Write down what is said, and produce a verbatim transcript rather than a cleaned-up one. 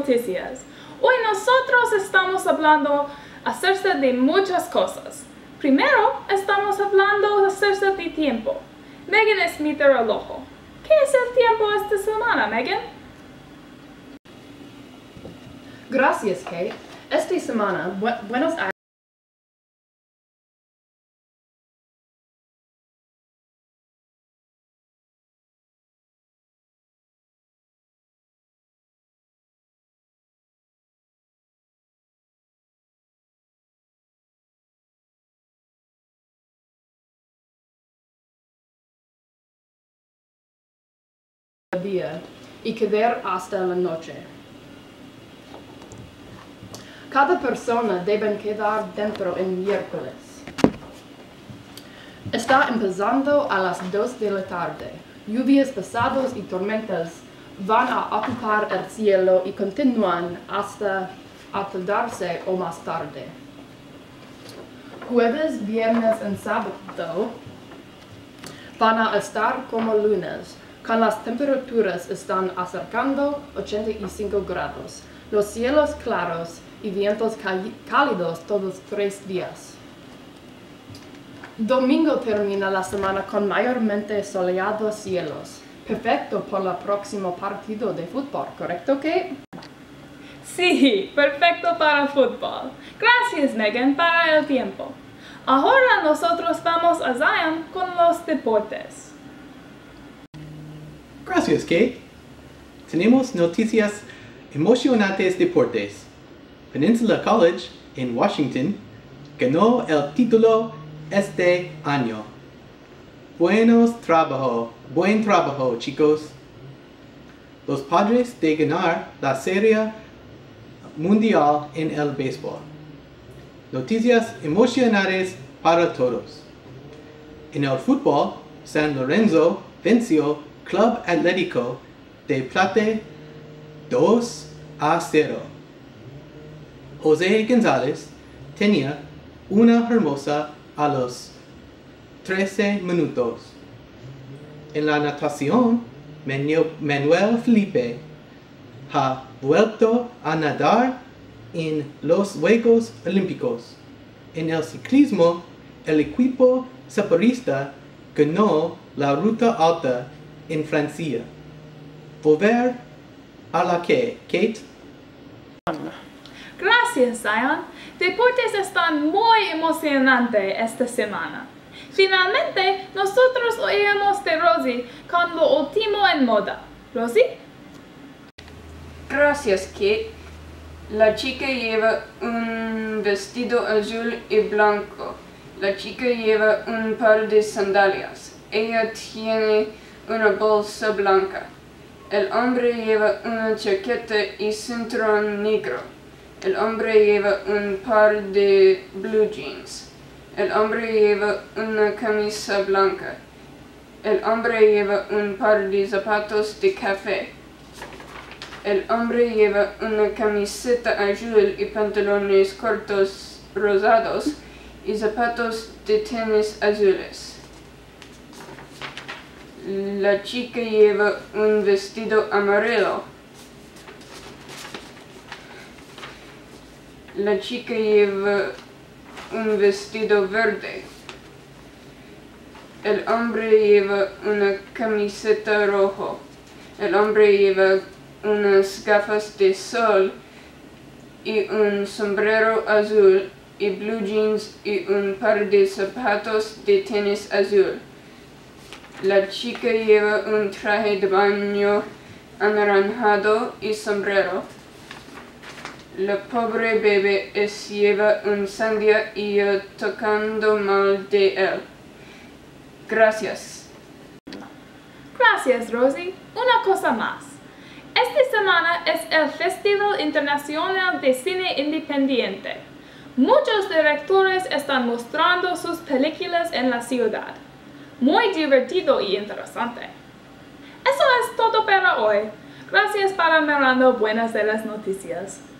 noticias. Hoy nosotros estamos hablando acerca de muchas cosas. Primero, estamos hablando acerca de tiempo. Megan es mi reloj. ¿Qué es el tiempo esta semana, Megan? Gracias, Kate. Esta semana, bu Buenos Aires día y quedar hasta la noche. Cada persona debe quedar dentro el miércoles. Está empezando a las dos de la tarde. Lluvias pesadas y tormentas van a ocupar el cielo y continúan hasta atardecer o más tarde. Jueves, viernes y sábado van a estar como lunes, cuando las temperaturas están acercando ochenta y cinco grados, los cielos claros y vientos cálidos todos tres días. Domingo termina la semana con mayormente soleados cielos. Perfecto por el próximo partido de fútbol, ¿correcto, Kate? Sí, perfecto para el fútbol. Gracias, Megan, para el tiempo. Ahora nosotros vamos a Zion con los deportes. Gracias, Kate. Tenemos noticias emocionantes deportes. Peninsula College en Washington ganó el título este año. Buenos trabajo, buen trabajo, chicos. Los Padres de ganar la Serie Mundial en el béisbol. Noticias emocionantes para todos. En el fútbol, San Lorenzo venció Club Atlético de Plata dos a cero. José González tenía una hermosa a los trece minutos. En la natación, Manuel Felipe ha vuelto a nadar en los Juegos Olímpicos. En el ciclismo, el equipo zaparista ganó la ruta alta en Francia. Volver a la que, Kate. Gracias, Zion. Deportes están muy emocionantes esta semana. Finalmente, nosotros oímos de Rosie con lo último en moda. ¿Rosie? Gracias, Kate. La chica lleva un vestido azul y blanco. La chica lleva un par de sandalias. Ella tiene una bolsa blanca. El hombre lleva una chaqueta y cinturón negro. El hombre lleva un par de blue jeans. El hombre lleva una camisa blanca. El hombre lleva un par de zapatos de café. El hombre lleva una camiseta azul y pantalones cortos rosados y zapatos de tenis azules. La chica lleva un vestido amarillo. La chica lleva un vestido verde. El hombre lleva una camiseta roja. El hombre lleva unas gafas de sol y un sombrero azul y blue jeans y un par de zapatos de tenis azul. La chica lleva un traje de baño anaranjado y sombrero. La pobre bebé es lleva un sandía y yo tocando mal de él. Gracias. Gracias, Rosie. Una cosa más. Esta semana es el Festival Internacional de Cine Independiente. Muchos directores están mostrando sus películas en la ciudad. Muy divertido y interesante. Eso es todo para hoy. Gracias por mirando Buenas de las Noticias.